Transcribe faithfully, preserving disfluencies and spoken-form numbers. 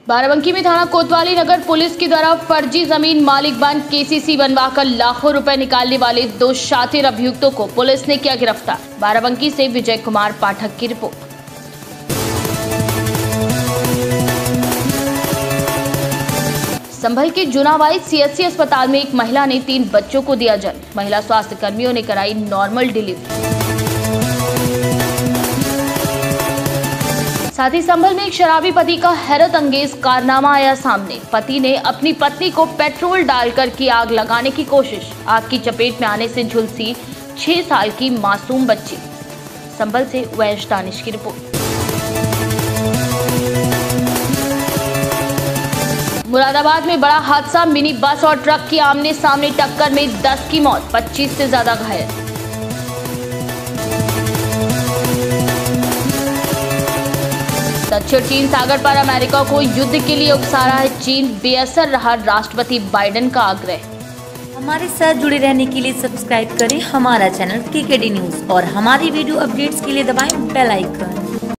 बाराबंकी में थाना कोतवाली नगर पुलिस की द्वारा फर्जी जमीन मालिक बन केसीसी बनवाकर लाखों रुपए निकालने वाले दो शातिर अभियुक्तों को पुलिस ने किया गिरफ्तार। बाराबंकी से विजय कुमार पाठक की रिपोर्ट। संभल के जूनावाई सीएचसी अस्पताल में एक महिला ने तीन बच्चों को दिया जन्म। महिला स्वास्थ्य कर्मियों ने कराई नॉर्मल डिलीवरी। साथ ही संभल में एक शराबी पति का हैरत अंगेज कारनामा आया सामने। पति ने अपनी पत्नी को पेट्रोल डालकर की आग लगाने की कोशिश। आग की चपेट में आने से झुलसी छह साल की मासूम बच्ची। संभल से वैश दानिश की रिपोर्ट। मुरादाबाद में बड़ा हादसा, मिनी बस और ट्रक की आमने सामने टक्कर में दस की मौत, पच्चीस से ज्यादा घायल। दक्षिण चीन सागर पर अमेरिका को युद्ध के लिए उकसा रहा है चीन, बेअसर रहा राष्ट्रपति बाइडेन का आग्रह। हमारे साथ जुड़े रहने के लिए सब्सक्राइब करें हमारा चैनल केकेडी न्यूज और हमारी वीडियो अपडेट्स के लिए दबाएं बेल आइकन।